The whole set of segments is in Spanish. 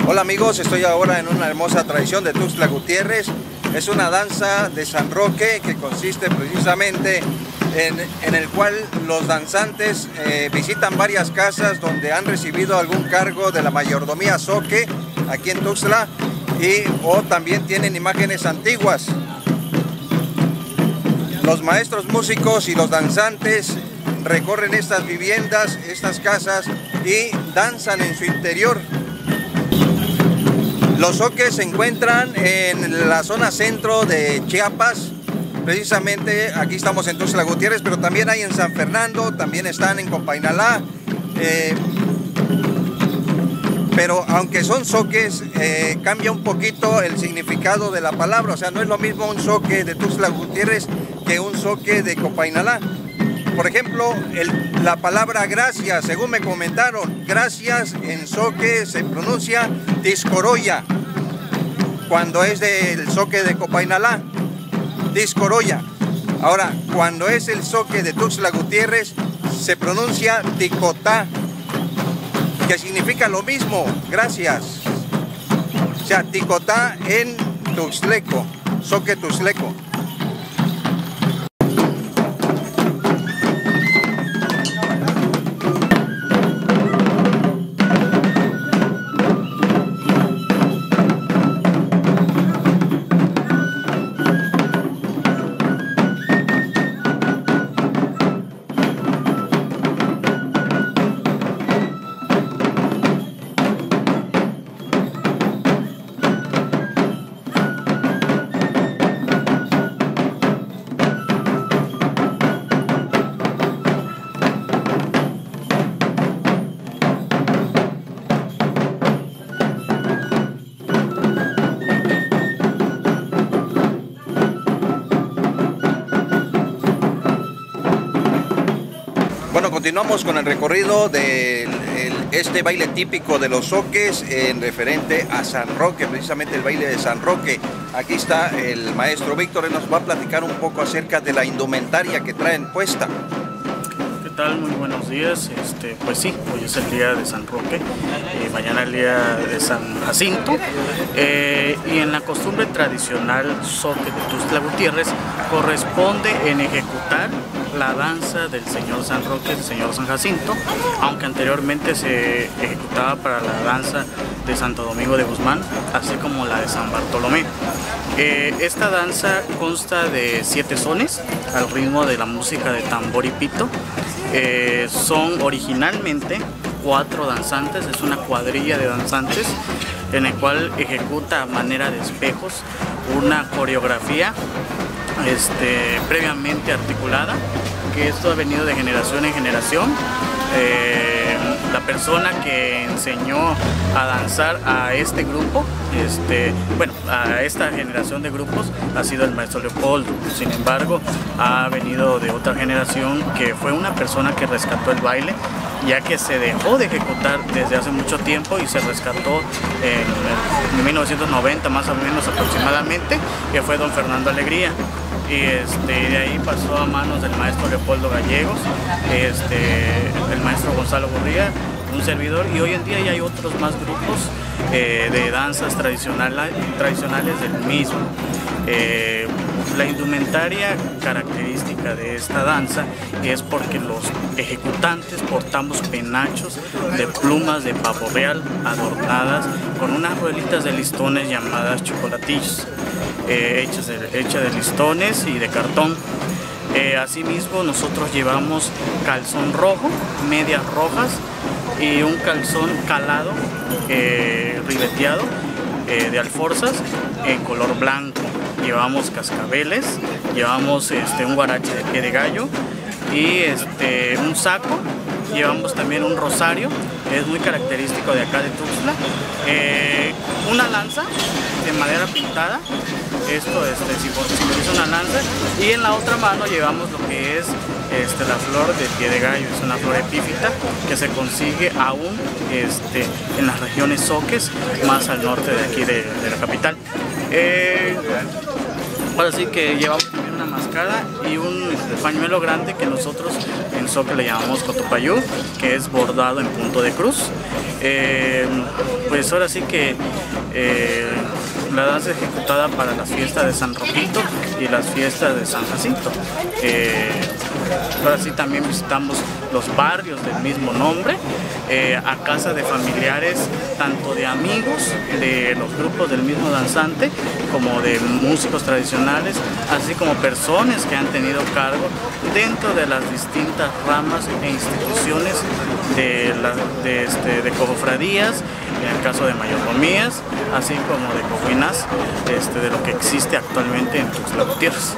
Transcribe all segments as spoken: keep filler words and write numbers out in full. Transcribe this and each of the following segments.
Hola amigos, estoy ahora en una hermosa tradición de Tuxtla Gutiérrez. Es una danza de San Roque que consiste precisamente en, en el cual los danzantes eh, visitan varias casas donde han recibido algún cargo de la mayordomía zoque aquí en Tuxtla, y o también tienen imágenes antiguas. Los maestros músicos y los danzantes recorren estas viviendas, estas casas, y danzan en su interior. Los zoques se encuentran en la zona centro de Chiapas. Precisamente aquí estamos en Tuxtla Gutiérrez, pero también hay en San Fernando, también están en Copainalá. Eh, pero aunque son zoques, eh, cambia un poquito el significado de la palabra. O sea, no es lo mismo un zoque de Tuxtla Gutiérrez que un zoque de Copainalá. Por ejemplo, el, la palabra gracias, según me comentaron, gracias en zoque se pronuncia Tiscoroya, cuando es del zoque de Copainalá, Tiscoroya. Ahora, cuando es el zoque de Tuxtla Gutiérrez, se pronuncia Ticotá, que significa lo mismo, gracias. O sea, Ticotá en tuxtleco, zoque tuxtleco. Bueno, continuamos con el recorrido de el, este baile típico de los zoques en referente a San Roque, precisamente el baile de San Roque. Aquí está el maestro Víctor, él nos va a platicar un poco acerca de la indumentaria que traen puesta. ¿Qué tal? Muy buenos días. Este, pues sí, hoy es el día de San Roque, eh, mañana el día de San Jacinto, eh, y en la costumbre tradicional zoque de Tuxtla Gutiérrez corresponde en ejecutar la danza del señor San Roque, del señor San Jacinto, aunque anteriormente se ejecutaba para la danza de Santo Domingo de Guzmán, así como la de San Bartolomé. Eh, esta danza consta de siete sones al ritmo de la música de tambor y pito. Eh, son originalmente cuatro danzantes, es una cuadrilla de danzantes en el cual ejecuta a manera de espejos una coreografía este, previamente articulada, que esto ha venido de generación en generación. Eh, la persona que enseñó a danzar a este grupo, este, bueno, a esta generación de grupos ha sido el maestro Leopoldo. Sin embargo, ha venido de otra generación que fue una persona que rescató el baile, ya que se dejó de ejecutar desde hace mucho tiempo y se rescató en, en mil novecientos noventa más o menos aproximadamente, que fue don Fernando Alegría. Y este, de ahí pasó a manos del maestro Leopoldo Gallegos, este, el maestro Gonzalo Gurría, un servidor, y hoy en día ya hay otros más grupos eh, de danzas tradicionales, tradicionales del mismo. Eh, la indumentaria característica de esta danza es porque los ejecutantes portamos penachos de plumas de pavo real adornadas con unas rueditas de listones llamadas chocolatillos, eh, hechas, de, hechas de listones y de cartón. Eh, asimismo, nosotros llevamos calzón rojo, medias rojas y un calzón calado, eh, ribeteado, eh, de alforzas en color blanco. Llevamos cascabeles, llevamos este, un guarache de pie de gallo y este, un saco. Llevamos también un rosario, es muy característico de acá de Tuxtla. Eh, una lanza de madera pintada, esto este, simboliza una lanza, y en la otra mano llevamos lo que es este, la flor de pie de gallo. Es una flor epífita que se consigue aún este, en las regiones zoques, más al norte de aquí de, de la capital. Eh, ahora sí que llevamos también una mascada y un pañuelo grande que nosotros en Zoque le llamamos cotopayú, que es bordado en punto de cruz. Eh, pues ahora sí que eh, la danza es ejecutada para las fiestas de San Roquito y las fiestas de San Jacinto. Eh, ahora sí también visitamos los barrios del mismo nombre, eh, a casa de familiares, tanto de amigos de los grupos del mismo danzante, como de músicos tradicionales, así como personas que han tenido cargo dentro de las distintas ramas e instituciones de, la, de, este, de cofradías, en el caso de mayordomías, así como de cojuinas, este, de lo que existe actualmente en Tuxtla Gutiérrez.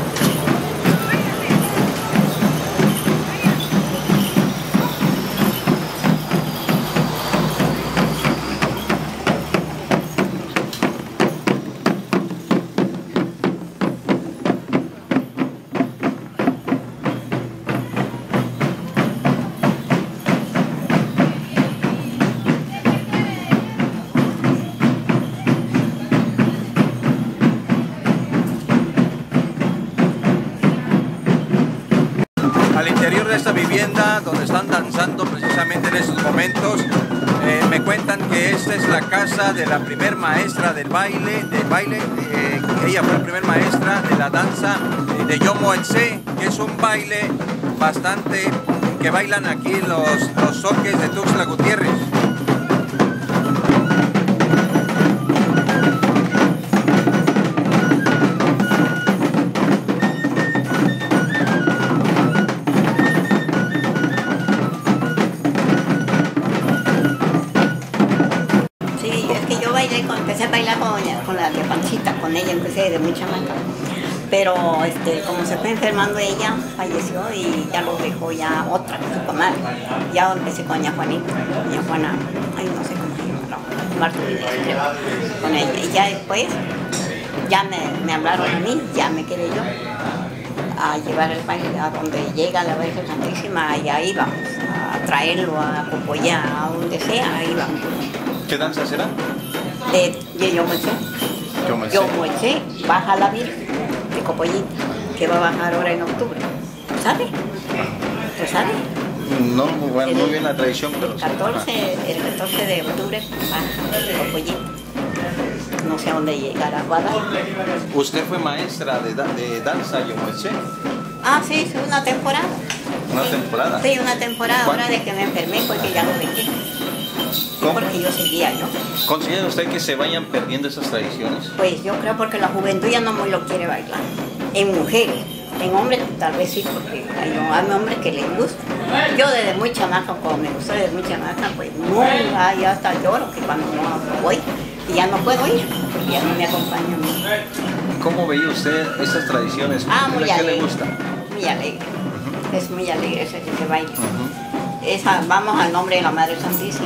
Al interior de esta vivienda donde están danzando precisamente en estos momentos, eh, me cuentan que esta es la casa de la primer maestra del baile, del baile eh, ella fue la primer maestra de la danza de Yomoetze, que es un baile bastante que bailan aquí los, los zoques de Tuxtla Gutiérrez. Empecé a bailar con, con la de Panchita, con ella empecé de muy chamaca, pero este, como se fue enfermando ella, falleció y ya lo dejó ya otra, su comadre. Ya empecé con doña Juanita, doña Juana, ay no sé cómo se llama, Marta Villegas, creo, con ella. Y ya después, ya me, me hablaron a mí, ya me quedé yo a llevar el baile a donde llega la Virgen Santísima, y ahí vamos a traerlo a Copollá, a donde sea, ahí vamos. ¿Qué danza será? De, de Yomoetze. Yomoetze baja la Virgen de Copollita, que va a bajar ahora en octubre. ¿Sabes? ¿Tú sabes? No, bueno, muy bien la tradición, pero... El catorce, el catorce de octubre baja de Copollita. No sé a dónde llegará Guadalajara. ¿Usted fue maestra de, de danza Yomoetze? Ah, sí, sí, una temporada. ¿Una sí. temporada? Sí, una temporada. ¿Cuánto? Ahora de que me enfermé porque ya lo dejé. ¿Cómo? Porque yo seguía, ¿no? ¿Considera usted que se vayan perdiendo esas tradiciones? Pues yo creo porque la juventud ya no muy lo quiere bailar. En mujeres, en hombres tal vez sí, porque hay, hay hombres que les gusta. Yo desde muy chamaca, como me gustó desde muy chamaca, pues no, ay, hasta lloro que cuando no voy y ya no puedo ir, porque ya no me acompaña a mí. ¿Cómo veía usted esas tradiciones? Ah, muy ¿Qué alegre. le gusta? Muy alegre. Uh-huh. Es muy alegre ese, ese baile. Uh-huh. Esa, vamos al nombre de la Madre Santísima.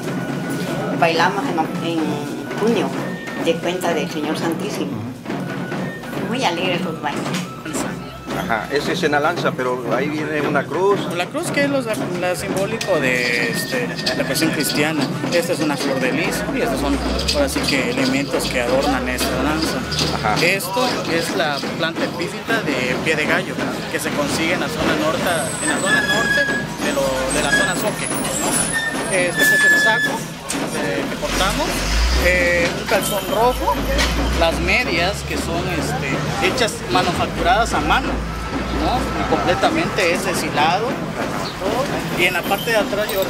Bailamos en, en junio, de cuenta del Señor Santísimo. Muy alegres los bailes. Ajá, ese es en la lanza, pero ahí viene una cruz. La cruz, que es lo, la simbólico de este, la cuestión cristiana. Esta es una flor de lis y estos son ahora sí que elementos que adornan esta danza. Ajá. Esto es la planta epífita de pie de gallo, que se consigue en la zona norte, en la zona norte de, lo, de la zona Zoque, ¿no? Este es el saco eh, que portamos, eh, un calzón rojo, las medias que son este, hechas manufacturadas a mano, ¿no? Y completamente es deshilado, todo. Y en la parte de atrás yo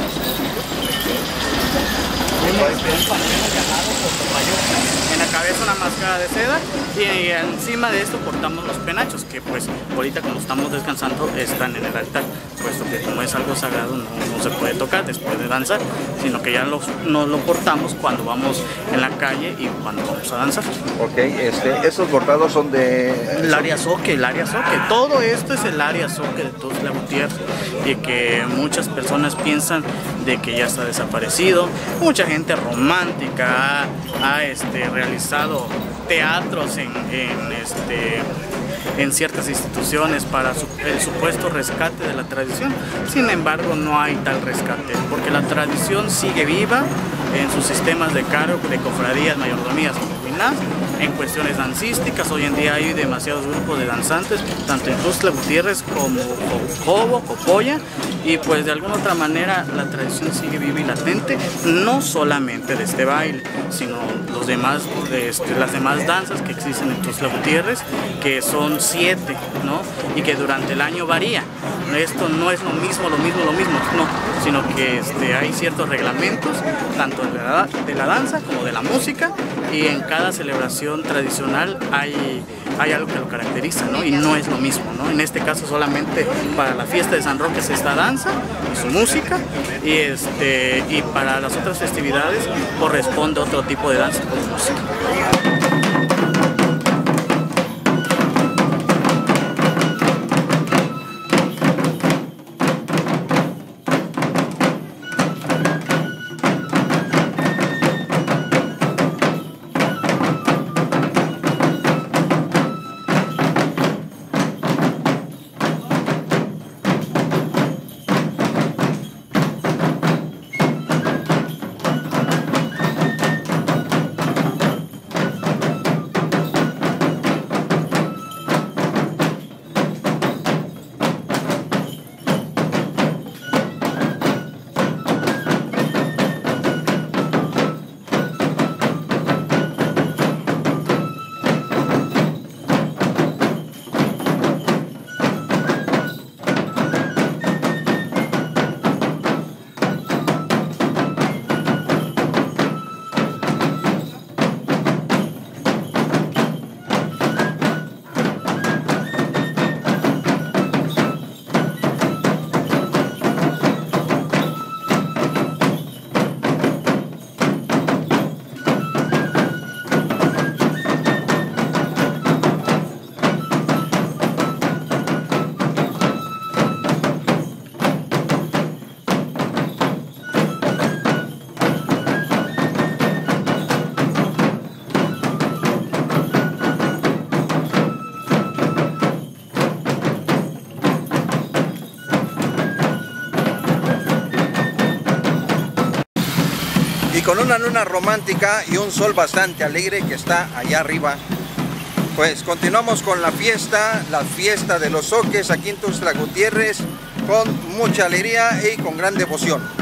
en la cabeza una máscara de seda y encima de esto portamos los penachos, que pues ahorita cuando estamos descansando están en el altar, puesto que como es algo sagrado no, no se puede tocar después de danzar, sino que ya los, nos lo portamos cuando vamos en la calle y cuando vamos a danzar. Ok, este, estos bordados son de... El área Zoque, el área Zoque, todo esto es el área Zoque de Tuxtla Gutiérrez, y que muchas personas piensan de que ya está desaparecido. Mucha gente romántica ha, ha este, realizado teatros en, en, este, en ciertas instituciones para su, el supuesto rescate de la tradición. Sin embargo, no hay tal rescate, porque la tradición sigue viva en sus sistemas de cargo, de cofradías, mayordomías, terminar. En cuestiones dancísticas, hoy en día hay demasiados grupos de danzantes, tanto en Tuxtla Gutiérrez como Jobo, Copolla, y pues de alguna otra manera la tradición sigue viva y latente, no solamente de este baile, sino los demás, de este, las demás danzas que existen en Tuxtla Gutiérrez, que son siete, ¿no? Y que durante el año varía. Esto no es lo mismo, lo mismo, lo mismo, no, sino que este, hay ciertos reglamentos, tanto de la, de la danza como de la música, y en cada celebración tradicional hay, hay algo que lo caracteriza, ¿no? Y no es lo mismo, ¿no? En este caso solamente para la fiesta de San Roque es esta danza y su música, y, este, y para las otras festividades corresponde otro tipo de danza con música. Con una luna romántica y un sol bastante alegre que está allá arriba, pues continuamos con la fiesta, la fiesta de los zoques aquí en Tuxtla Gutiérrez, con mucha alegría y con gran devoción.